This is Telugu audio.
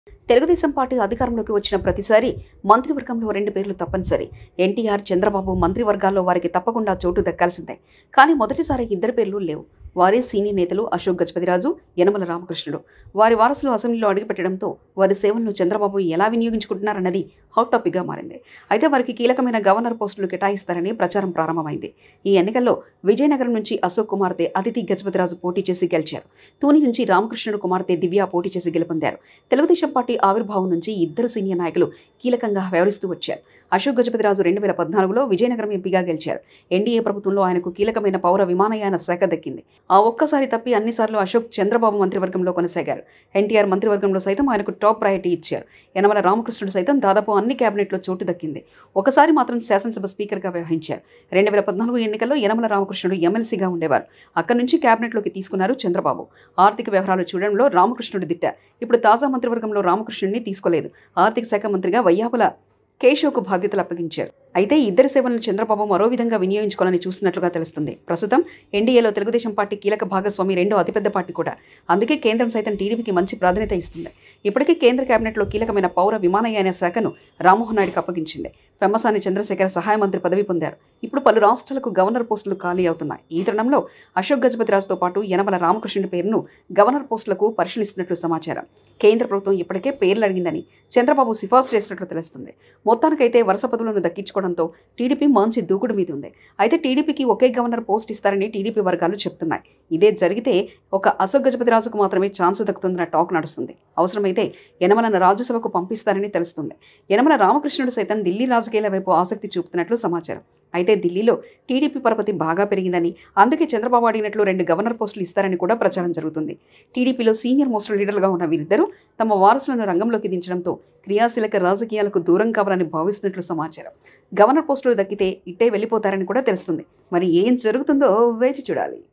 తెలుగుదేశం పార్టీ అధికారంలోకి వచ్చిన ప్రతిసారి మంత్రివర్గంలో 2 పేర్లు తప్పనిసరి. ఎన్టీఆర్, చంద్రబాబు మంత్రివర్గాల్లో వారికి తప్పకుండా చోటు దక్కాల్సిందే. కానీ మొదటిసారి 2 పేర్లు లేవు. వారే సీనియర్ నేతలు అశోక్ గజపతిరాజు, యనమల రామకృష్ణుడు. వారి వారసులు అసెంబ్లీలో అడుగుపెట్టడంతో వారి సేవలను చంద్రబాబు ఎలా వినియోగించుకుంటున్నారన్నది హాట్ టాపిక్గా మారింది. అయితే వారికి కీలకమైన గవర్నర్ పోస్టులు కేటాయిస్తారని ప్రచారం ప్రారంభమైంది. ఈ ఎన్నికల్లో విజయనగరం నుంచి అశోక్ కుమార్తె అదితి గజపతిరాజు పోటీ చేసి గెలిచారు. తూని నుంచి రామకృష్ణుడు కుమార్తె దివ్య పోటీ చేసి గెలుపొందారు. తెలుగుదేశం పార్టీ ఆవిర్భావం నుంచి ఇద్దరు సీనియర్ నాయకులు కీలకంగా వ్యవహరిస్తూ వచ్చారు. అశోక్ గజపతిరాజు 2014లో విజయనగరం ఎంపీగా గెలిచారు. ఎన్డీఏ ప్రభుత్వంలో ఆయనకు కీలకమైన పౌర విమానయాన శాఖ దక్కింది. ఆ ఒక్కసారి తప్పి అన్నిసార్లు అశోక్ చంద్రబాబు మంత్రివర్గంలో కొనసాగారు. ఎన్టీఆర్ మంత్రివర్గంలో సైతం ఆయనకు టాప్ ప్రయారిటీ ఇచ్చారు. యనమల రామకృష్ణుడు సైతం దాదాపు అన్ని కేబినెట్లో చోటు దక్కింది. ఒకసారి మాత్రం శాసనసభ స్పీకర్గా వ్యవహరించారు. 2014 ఎన్నికల్లో యనమల రామకృష్ణుడు ఎమ్మెల్సీగా ఉండేవారు. అక్కడి నుంచి కేబినెట్లోకి తీసుకున్నారు చంద్రబాబు. ఆర్థిక వ్యవహారాలు చూడడంలో రామకృష్ణుడు దిట్ట. ఇప్పుడు తాజా మంత్రివర్గంలో రామకృష్ణుడిని తీసుకోలేదు. ఆర్థిక శాఖ మంత్రిగా వయ్యాపుల కేశవ్కు బాధ్యతలు అప్పగించారు. అయితే ఇద్దరి సేవలను చంద్రబాబు మరో విధంగా వినియోగించుకోవాలని చూస్తున్నట్లుగా తెలుస్తుంది. ప్రస్తుతం ఎన్డీఏలో తెలుగుదేశం పార్టీ కీలక భాగస్వామి, రెండో అతిపెద్ద పార్టీ కూడా. అందుకే కేంద్రం సైతం టీడీపీకి మంచి ప్రాధాన్యత ఇస్తుంది. ఇప్పటికే కేంద్ర కేబినెట్లో కీలకమైన పౌర విమానయాన శాఖను రామ్మోహన్ నాయుడుకు అప్పగించింది. పెమ్మసాని చంద్రశేఖర్ సహాయ మంత్రి పదవి పొందారు. ఇప్పుడు పలు రాష్ట్రాలకు గవర్నర్ పోస్టులు ఖాళీ అవుతున్నాయి. ఈ తరుణంలో అశోక్ గజపతిరాజుతో పాటు యనమల రామకృష్ణుడి పేరును గవర్నర్ పోస్టులకు పరిశీలిస్తున్నట్లు సమాచారం. కేంద్ర ప్రభుత్వం ఇప్పటికే పేర్లు అడిగిందని చంద్రబాబు సిఫార్సు చేసినట్లు తెలుస్తుంది. మొత్తానికైతే వరుస పదవులను దక్కించుకోవడంతో టీడీపీ మంచి దూకుడు మీద ఉంది. అయితే టీడీపీకి ఒకే గవర్నర్ పోస్ట్ ఇస్తారని టీడీపీ వర్గాలు చెప్తున్నాయి. ఇదే జరిగితే ఒక అశోక్ గజపతిరాజుకు మాత్రమే ఛాన్స్ దక్కుతుందన్న టాక్ నడుస్తుంది. అవసరమైతే యనమలను రాజ్యసభకు పంపిస్తారని తెలుస్తుంది. యనమల రామకృష్ణుడు సైతం ఢిల్లీ రాజకీయాల వైపు ఆసక్తి చూపుతున్నట్లు సమాచారం. అయితే ఢిల్లీలో టీడీపీ పరపతి బాగా పెరిగిందని, అందుకే చంద్రబాబు అడిగినట్లు 2 గవర్నర్ పోస్టులు ఇస్తారని కూడా ప్రచారం జరుగుతుంది. టీడీపీలో సీనియర్ మోస్ట్ లీడర్లుగా ఉన్న వీరిద్దరూ తమ వారసులను రంగంలోకి దించడంతో క్రియాశీలక రాజకీయాలకు దూరం కావాలని భావిస్తున్నట్లు సమాచారం. గవర్నర్ పోస్టులు దక్కితే ఇట్టే వెళ్ళిపోతారని కూడా తెలుస్తుంది. మరి ఏం జరుగుతుందో వేచి చూడాలి.